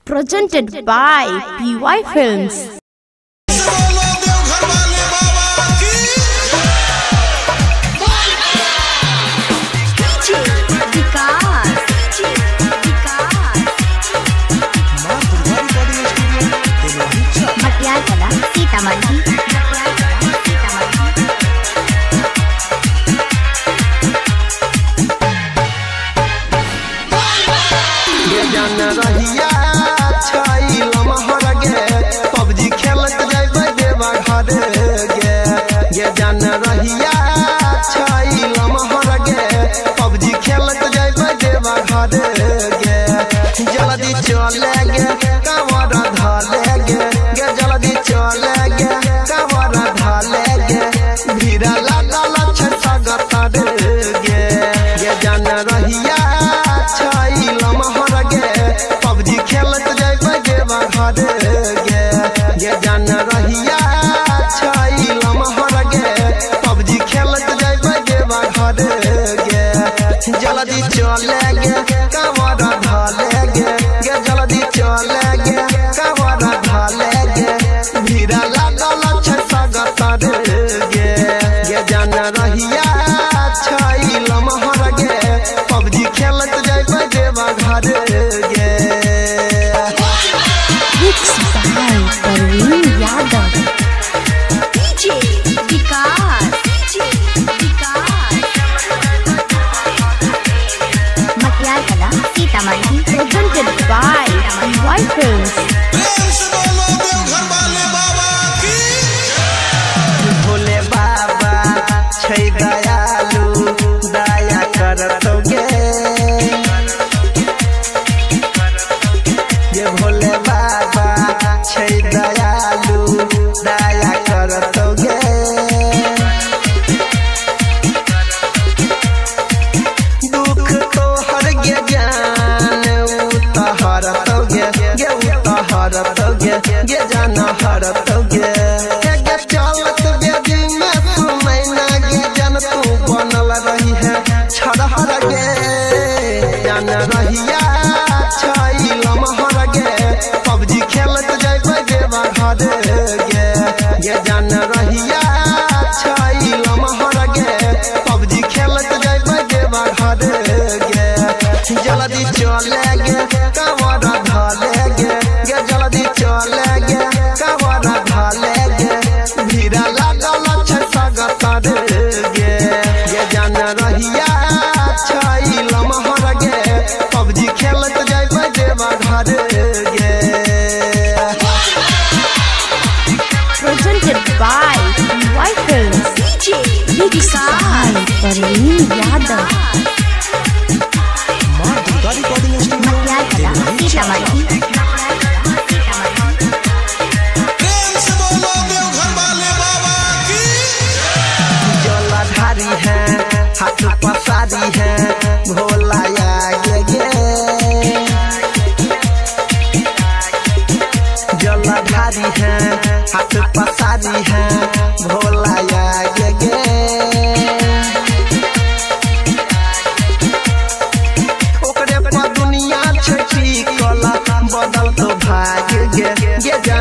Presented by PY Films. PUBG खेलत जाइबे देवा घरे गे ये जान रहिया छई लमहर गे पबजी खेलत जाइबे देवा घरे गे जल्दी चले गे कावर धाले गे गे जल्दी चले गे कावर धाले गे भीड़ लागल छ सगत गे ये जान रहिया छई लमहर गे पबजी खेलत जाइबे देवा घरे गे ये जान रहिया छई लमहर गे पबजी खेलत जाइबे देवा घरे गे जल्दी चले गे कावर धाले गे गे जल्दी चले गे कावर धाले गे भीड़ लागल छ सगत गे ये जान रहिया छई लमहर गे पबजी खेलत जाइबे देवा घरे गे Presented by PY Films. Bhole बाबा छै दयालु दया करतोगे ये भोले बाबा छै दयालु दया करतोगे दुख तो हर गे जान उतहरतोगे गे उतहरतोगे गे जान हरतोगे गे चलत बेदी में सुनै ना गे जन तू बनल रही है छड़हर गे जान रहिया छई लमहर गे पबजी खेलत जाइबे देवा घरे गे ये जान रहिया छई लमहर गे पबजी खेलत जाइबे देवा घरे गे जल्दी चले गे कावर धाले गे गे जल्दी चले गे कावर धाले गे भीड़ लागल छ सगत गे ये जान रहिया छई लमहर गे पबजी खेलत जाइबे देवा घरे गे Presented by PY Films. DJ Sai Parveen Yadav. जलाधारी है हाथ पसारी है भोला आगे गे जलाधारी है हाथ पसारी है भोला आगे गे ओकरे पर दुनिया छठी कला बदल तो भाग गे गे